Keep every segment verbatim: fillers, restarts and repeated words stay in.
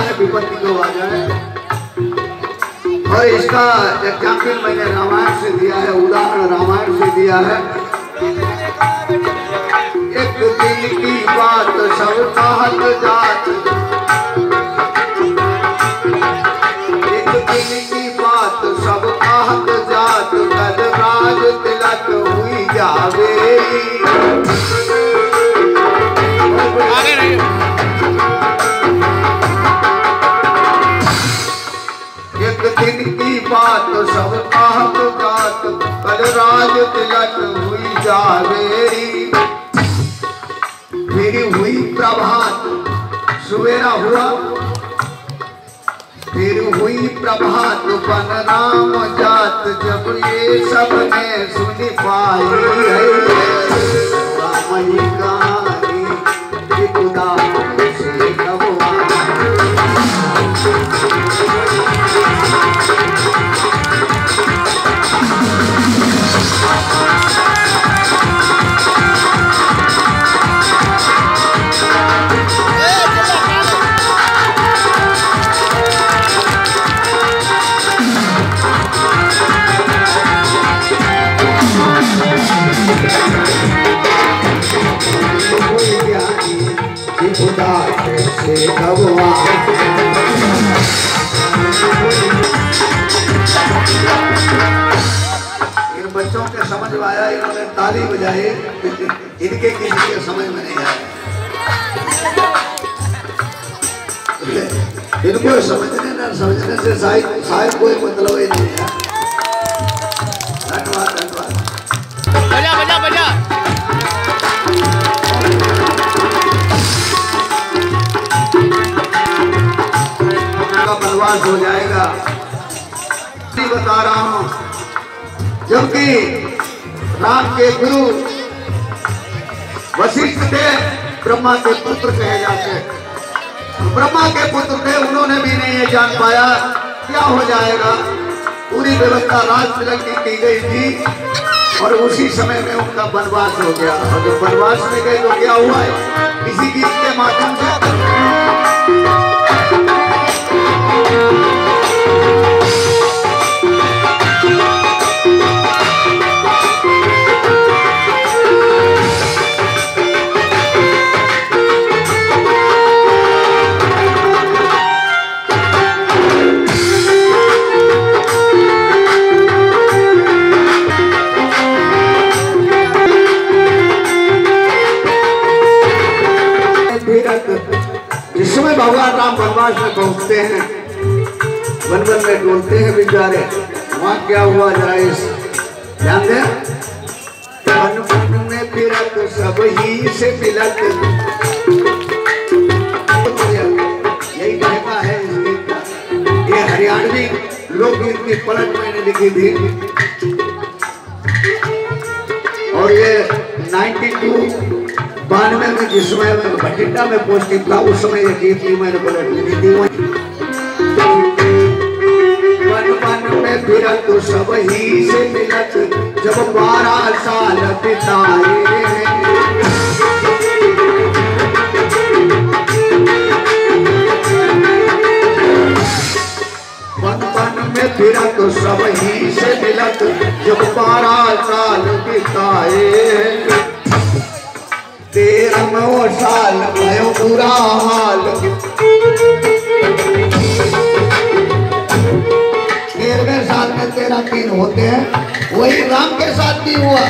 जाए विपत्ति को आ जाए। और इसका एग्जाम्पल मैंने रामायण से दिया है, उदाहरण रामायण से दिया है। एक दिन की बात सब कहत जात, एक दिन की बात सब कहत जात, कद राज तिलक हुई जावे। आगे नहीं। एक दिन की बात सब कहत जात, कद राज तिलक हुई जावे। फिर हुई प्रभात, सवेरा हुआ, फिर हुई प्रभात बन राम जात, जब ये सबने सुन पाई है राम कहानी खुदा से इन बच्चों के समझ में आया, इन्होंने ताली बजाई, इनके किसी के समझ में नहीं आया। इनको समझने ना समझने से शायद शायद कोई मतलब ही नहीं है। धन्यवाद धन्यवाद। बजा बजा बजा। बनवास हो जाएगा, बता रहा हूं। जबकि राम के गुरु वशिष्ठ थे, ब्रह्मा के पुत्र कहे जाते। ब्रह्मा के पुत्र थे, उन्होंने भी नहीं ये जान पाया क्या हो जाएगा। पूरी व्यवस्था राज तिलक की की गई थी और उसी समय में उनका वनवास हो गया। और जब वनवास में गए तो क्या हुआ है, किसी गीत के माध्यम से जिसमें भगवान राम वनवास में पहुंचते हैं, वन वन में डोलते हैं बेचारे। वहां क्या हुआ जरा इस ध्यान दें। वन वन में फिरत सब ही से मिलत, यही कहता है इस गीत का। ये हरियाणवी लोकगीत की पलट मैंने लिखी थी और ये बानवे बानवे में जिस समय मैं बठिंडा में पोस्टिंग था, उस समय ये गीत की मैंने पलट लिखी थी। वन वन में फिरत तो सब ही से मिलत, जब बारह साल बिताए वन वन में फिरत तो सब ही से मिलत, जब बारह साल बिताए। तेरहवें साल भयो बुरा हाल, तेरहवें साल में तेरह तीन होते हैं, वही राम के साथ भी हुआ।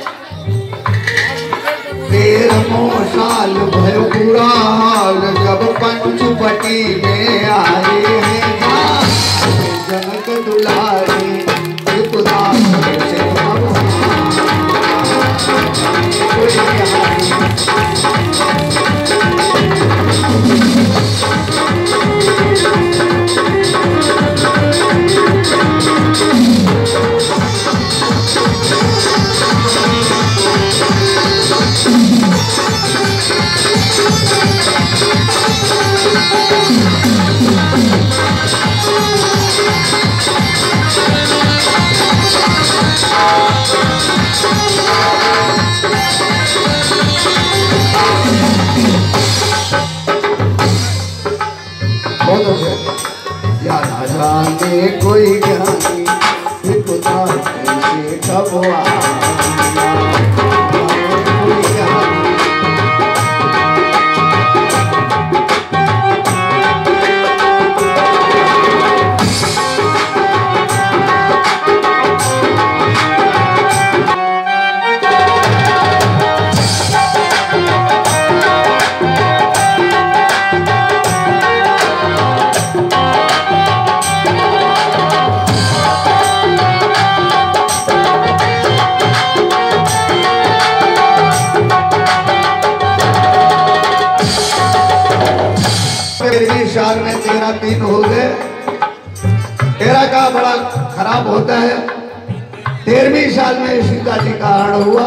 तेरहवें साल भयो बुरा हाल, जब पंचवटी में आए हैं जनक दुलारी खुदा से Thank you. साल में तेरह दिन हो गए। तेरह का बड़ा खराब होता है। तेरहवीं साल में सीता जी का हरण हुआ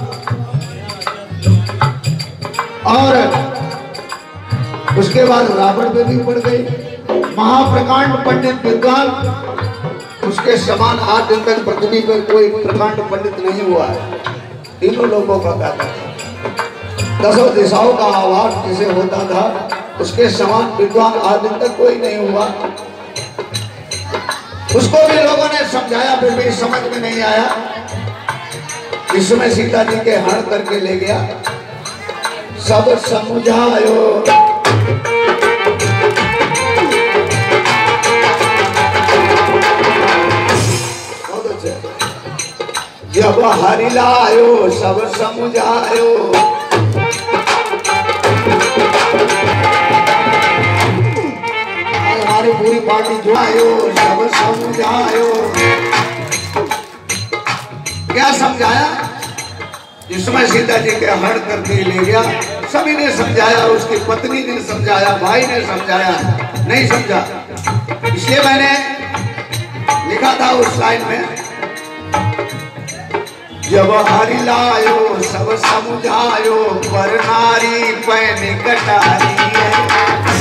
और उसके बाद रावण पे भी पड़ गई। महाप्रकांड पंडित विद्वान उसके समान आज दिन तक पृथ्वी पर कोई प्रकांड पंडित नहीं हुआ है। तीनों लोगों का कहता था, दसों दिशाओं का आवाज जिसे होता था उसके समान विद्वान आज दिन तक कोई नहीं हुआ। उसको भी लोगों ने समझाया फिर भी समझ में नहीं आया। इसमें सीता जी के हरण करके ले गया। सब समझायो जब हरि लायो सब समझायो। हमारी पूरी पार्टी जो आयो सब समझायो। क्या समझाया? जिसमें सीता जी के हरण करके ले गया सभी ने समझाया, उसकी पत्नी ने समझाया, भाई ने समझाया, नहीं समझा। इसलिए मैंने लिखा था उस लाइन में, जब हरि लायो सब समझायो पर नारी पैन कटारी है।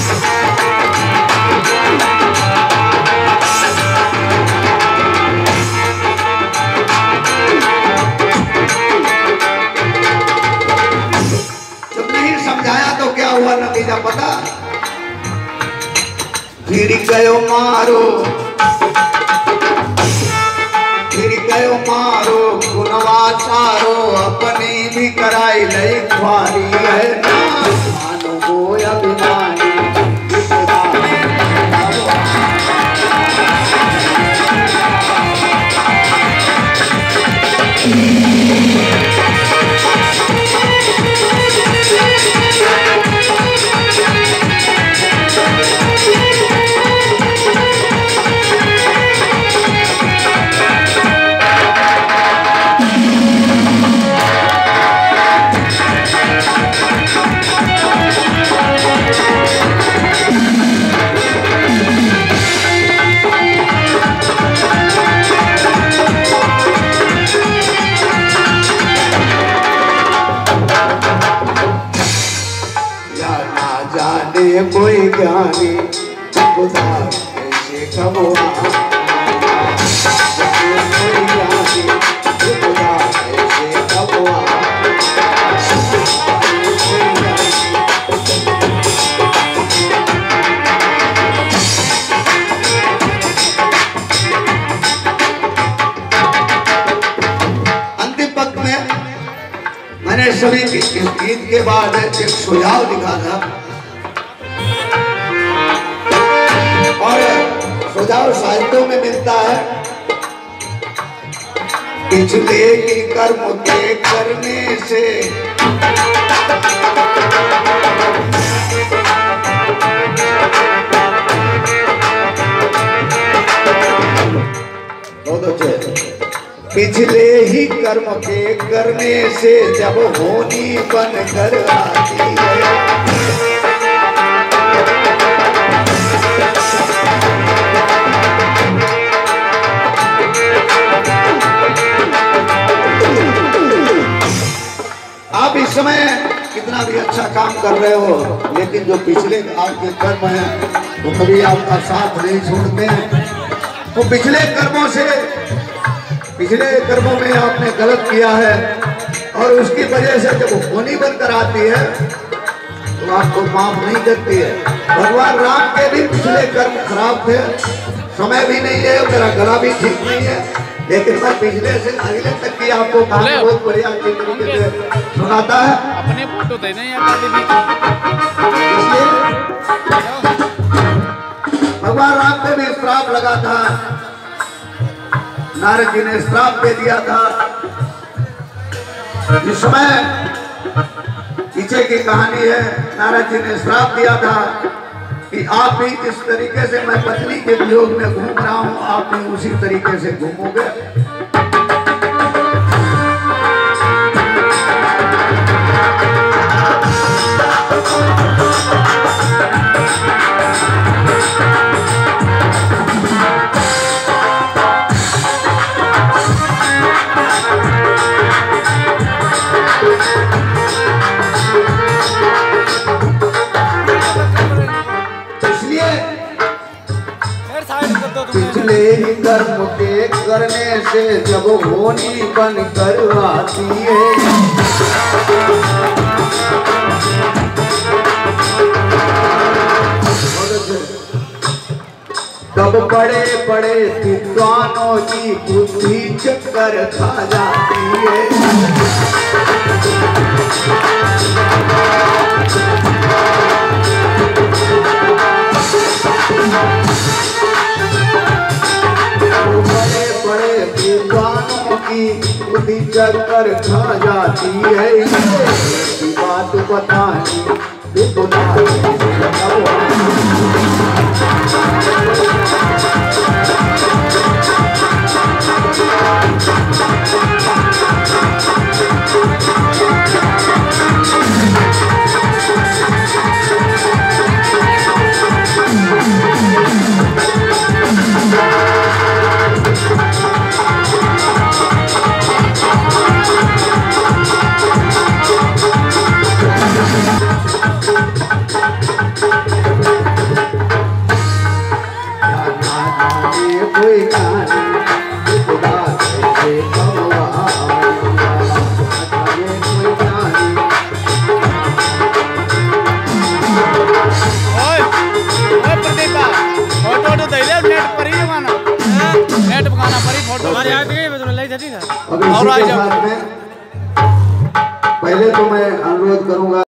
जब नहीं समझाया तो क्या हुआ नतीजा पता? फिर गयो मारो फिर गयो मारो गुणवाचारो अपनी भी कराई लई ख्वारी है ना मानो वो अभिमानी। कोई ज्ञानी खुदा कैसे खबोआ। कोई ज्ञानी खुदा कैसे खबोआ। अंतिम पक्ष में मैंने सभी इस गीत के बाद एक सुझाव लिखा था और सुझाव साहित्यों में मिलता है। पिछले के कर्म के करने से बहुत अच्छे। पिछले ही कर्म के करने से जब होनी बन कर आती है। आप इस समय कितना भी अच्छा काम कर रहे हो लेकिन जो पिछले आपके कर्म हैं वो कभी आपका साथ नहीं छोड़ते हैं। तो पिछले कर्मों से पिछले कर्मों में आपने गलत किया है और उसकी वजह से जब होनी बनकर आती है तो आपको माफ नहीं करती है। भगवान राम के भी पिछले कर्म खराब थे, समय भी नहीं है, मेरा गला भी ठीक नहीं है, लेकिन मैं पिछले से अगले तक की आपको कहानी बहुत बढ़िया तरीके से सुनाता है। अपने फोटो दे नहीं इसलिए भगवान राम पे भी श्राप लगा था, नारद जी ने श्राप दे दिया था। इस समय पीछे की कहानी है, नारद जी ने श्राप दिया था कि आप भी जिस तरीके से मैं पत्नी के वियोग में घूम रहा हूं, आप भी उसी तरीके से घूमोगे। पिछले ही कर्म के करने से जब होनी बन कर आती है, तब बड़े बड़े विद्वानों की बुद्धि चक्कर खा जाती है। विद्वानों की बुद्धि चक्कर खा जाती है। ये बात बतानी और पहले तो मैं अनुरोध करूंगा